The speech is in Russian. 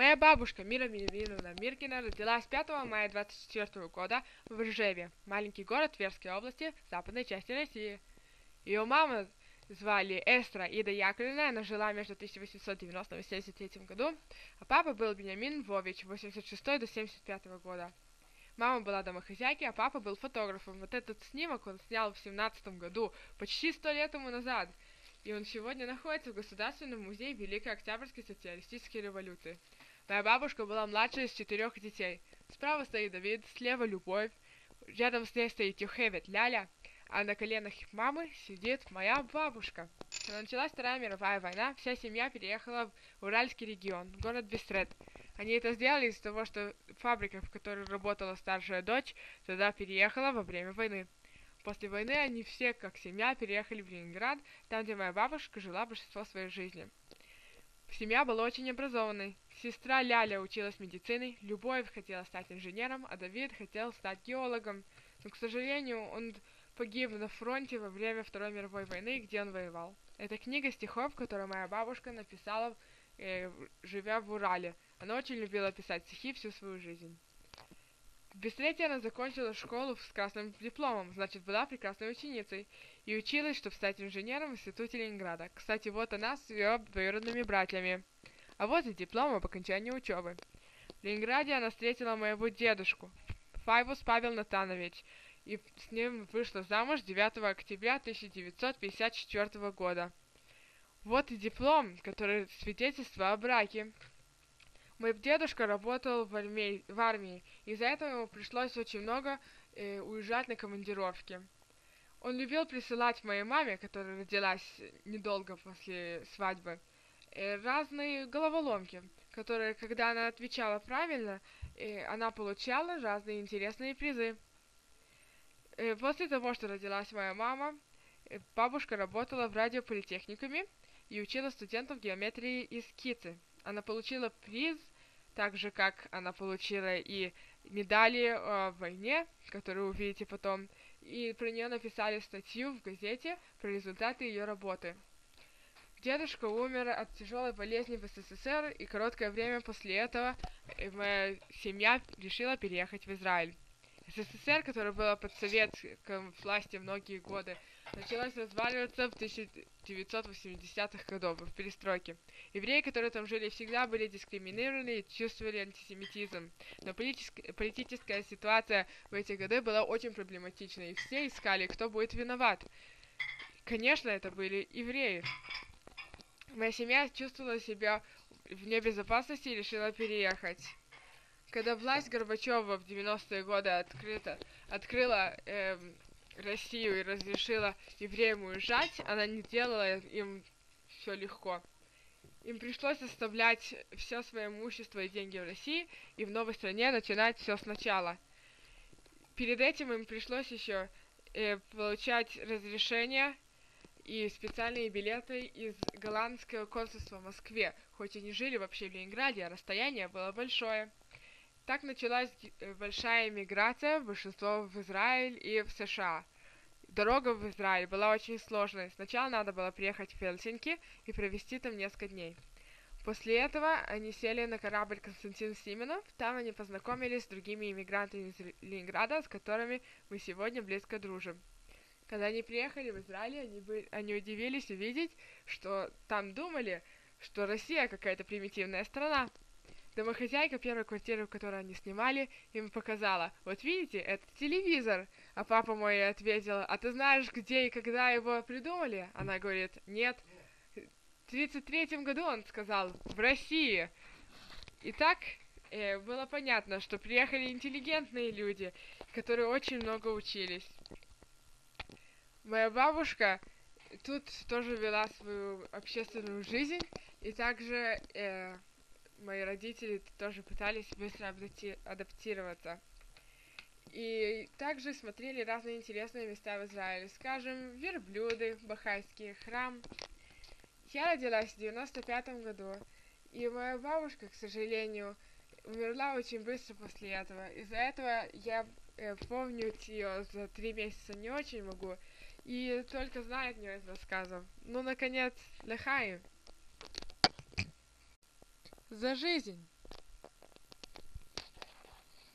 Моя бабушка Мира Вениаминовна Миркина родилась 5 мая 24 года в Ржеве, маленький город Тверской области, западной части России. Ее маму звали Эстра Ида Яковлевна, она жила между 1890 и 1973 году, а папа был Бениамин Вович, 86 до 75 года. Мама была домохозяйкой, а папа был фотографом. Вот этот снимок он снял в 17 году, почти 100 лет тому назад. И он сегодня находится в Государственном музее Великой Октябрьской социалистической революции. Моя бабушка была младшей из 4 детей. Справа стоит Давид, слева Любовь, рядом с ней стоит Юхевет Ляля, а на коленах мамы сидит моя бабушка. Когда началась Вторая мировая война, вся семья переехала в Уральский регион, город Бестрет. Они это сделали из-за того, что фабрика, в которой работала старшая дочь, туда переехала во время войны. После войны они все, как семья, переехали в Ленинград, там, где моя бабушка жила большинство своей жизни. Семья была очень образованной. Сестра Ляля училась медициной, Любовь хотела стать инженером, а Давид хотел стать геологом. Но, к сожалению, он погиб на фронте во время Второй мировой войны, где он воевал. Это книга стихов, которую моя бабушка написала, живя в Урале. Она очень любила писать стихи всю свою жизнь. В Бестрете она закончила школу с красным дипломом, значит, была прекрасной ученицей, и училась, чтобы стать инженером в институте Ленинграда. Кстати, вот она с ее двоюродными братьями. А вот и диплом об окончании учебы. В Ленинграде она встретила моего дедушку, Файвус Павел Натанович, и с ним вышла замуж 9 октября 1954 года. Вот и диплом, который свидетельство о браке. Мой дедушка работал в армии, из-за этого ему пришлось очень много уезжать на командировки. Он любил присылать моей маме, которая родилась недолго после свадьбы, разные головоломки, которые, когда она отвечала правильно, она получала разные интересные призы. После того, что родилась моя мама, бабушка работала в радиополитехникуме и учила студентов геометрии и скицы. Она получила приз, так же, как она получила и медали в войне, которые увидите потом, и про нее написали статью в газете про результаты ее работы. Дедушка умер от тяжелой болезни в СССР, и короткое время после этого моя семья решила переехать в Израиль. СССР, которая была под советской власти многие годы, началась разваливаться в 1980-х годах, в перестройке. Евреи, которые там жили, всегда были дискриминированы и чувствовали антисемитизм. Но политическая ситуация в эти годы была очень проблематичной, и все искали, кто будет виноват. Конечно, это были евреи. Моя семья чувствовала себя в небезопасности и решила переехать. Когда власть Горбачева в 90-е годы открыла Россию и разрешила евреям уезжать, она не делала им все легко. Им пришлось оставлять все свое имущество и деньги в России и в новой стране начинать все сначала. Перед этим им пришлось еще получать разрешение и специальные билеты из голландского консульства в Москве, хоть они жили вообще в Ленинграде, а расстояние было большое. Так началась большая миграция, большинство в Израиль и в США. Дорога в Израиль была очень сложной. Сначала надо было приехать в Хельсинки и провести там несколько дней. После этого они сели на корабль Константин Сименов. Там они познакомились с другими иммигрантами из Ленинграда, с которыми мы сегодня близко дружим. Когда они приехали в Израиль, они удивились увидеть, что там думали, что Россия какая-то примитивная страна. Домохозяйка первой квартиры, которую они снимали, им показала: вот видите, это телевизор. А папа мой ответил: а ты знаешь, где и когда его придумали? Она говорит: нет. В 1933 году он сказал: в России. И так было понятно, что приехали интеллигентные люди, которые очень много учились. Моя бабушка тут тоже вела свою общественную жизнь, и также мои родители тоже пытались быстро адаптироваться. И также смотрели разные интересные места в Израиле. Скажем, верблюды, Бахайский храм. Я родилась в 95 году, и моя бабушка, к сожалению, умерла очень быстро после этого. Из-за этого я помнить ее за 3 месяца не очень могу, и только знаю от нее из рассказов. Ну, наконец, лехаим. За жизнь!